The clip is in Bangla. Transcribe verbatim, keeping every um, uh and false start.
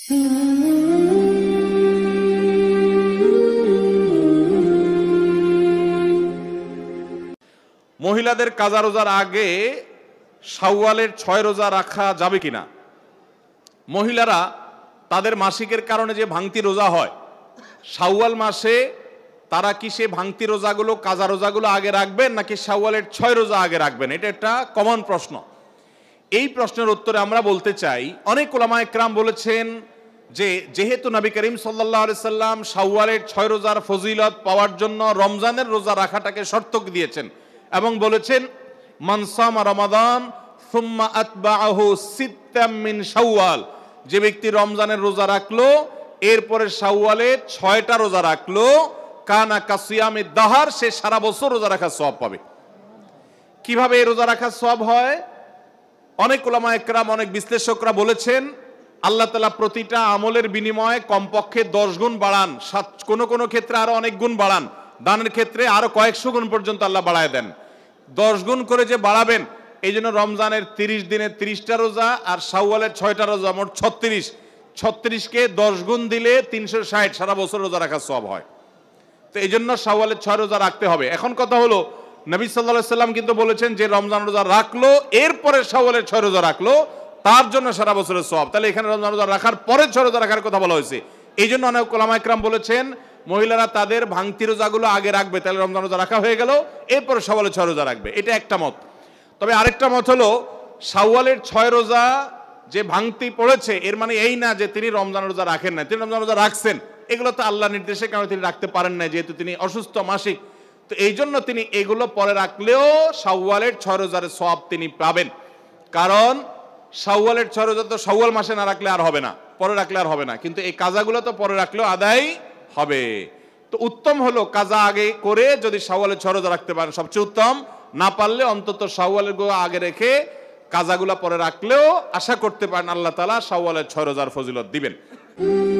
মহিলাদের কাজা রোজার আগে শাওয়ালের ছয় রোজা রাখা যাবে কিনা? মহিলারা তাদের মাসিকের কারণে যে ভাঙতি রোজা হয়, শাওয়াল মাসে তারা কি সে ভাঙতি রোজাগুলো, কাজা রোজাগুলো আগে রাখবেন নাকি শাওয়ালের ছয় রোজা আগে রাখবেন? এটা একটা কমন প্রশ্ন। এই প্রশ্নের উত্তরে আমরা বলতে চাই, অনেক উলামায়ে কেরাম বলেছেন যে যেহেতু নবী করিম সাল্লাল্লাহু আলাইহি সাল্লাম শাওয়ালের ছয় রোজার ফজিলত পাওয়ার জন্য রমজানের রোজা রাখাটাকে শর্ত দিয়েছেন এবং বলেছেন মান সামা রমাদান সুম্মা আতবাআহু সিত্তাম মিন শাওয়াল, যে ব্যক্তি রমজানের রোজা রাখলো এরপরে শাওয়ালে ছয়টা রোজা রাখলো, কানা কাসিয়ামিদ দাহার, সে সারা বছর রোজা রাখার সওয়াব পাবে। কিভাবে এই রোজা রাখার সওয়াব হয়? অনেক উলামায়ে কেরাম, অনেক বিশ্লেষকরা বলেছেন আল্লাহ তাআলা প্রতিটা আমলের বিনিময়ে কমপক্ষে দশ গুণ বাড়ান, সাত কোনো কোনো ক্ষেত্রে আরো অনেক গুণ বাড়ান, দানের ক্ষেত্রে আরো কয়েকশো গুণ পর্যন্ত আল্লাহ বাড়ায় দেন। দশ গুণ করে যে বাড়াবেন, এই জন্য রমজানের তিরিশ দিনে তিরিশটা রোজা আর শাওয়ালের ছয়টা রোজা, মোট ছত্রিশ। ছত্রিশকে দশ গুণ দিলে তিনশো ষাট, সারা বছর রোজা রাখার সওয়াব হয়। তো এই জন্য শাওয়ালের ছয় রোজা রাখতে হবে। এখন কথা হলো, নবী সাল্লাল্লাহু আলাইহি সাল্লাম কিন্তু বলেছেন যে রমজান রোজা রাখলো এরপরে শাওয়ালের ছয় রোজা রাখলো, তার জন্য সারা বছরের সওয়াব। তাহলে এখানে রমজান রোজা রাখার পরে ছয় রোজা রাখার কথা বলা হয়েছে। এই জন্য অনেক উলামায়ে কেরাম বলেছেন মহিলারা তাদের ভাঙতি রোজাগুলো আগে রাখবে, তাহলে রমজান রোজা রাখা হয়ে গেল, এরপরে শাওয়ালের ছয় রোজা রাখবে। এটা একটা মত। তবে আরেকটা মত হলো শাওয়ালের ছয় রোজা যে ভাঙতি পড়েছে এর মানে এই না যে তিনি রমজান রোজা রাখেন না, তিনি রমজান রোজা রাখছেন। এগুলো তো আল্লাহর নির্দেশে, কারণ তিনি রাখতে পারেন না যেহেতু তিনি অসুস্থ মাসিক। তো এই জন্য তিনি এগুলো পরে রাখলেও শাওয়ালের ছয় রোজার সওয়াব তিনি পাবেন। কারণ শাওয়ালের ছয় রোজা তো শাওয়াল মাসে না রাখলে আর হবে না, পরে রাখলে আর হবে না, কিন্তু এই কাজাগুলো তো পরে রাখলেও আদায় হবে। তো উত্তম হলো কাজা আগে করে যদি শাওয়ালের ছয় রোজা রাখতে পারেন সবচেয়ে উত্তম, না পারলে অন্তত শাওয়ালের গুলো আগে রেখে কাজাগুলা পরে রাখলেও আশা করতে পারেন আল্লাহ তাআলা শাওয়ালের ছয় রোজার ফজিলত দিবেন।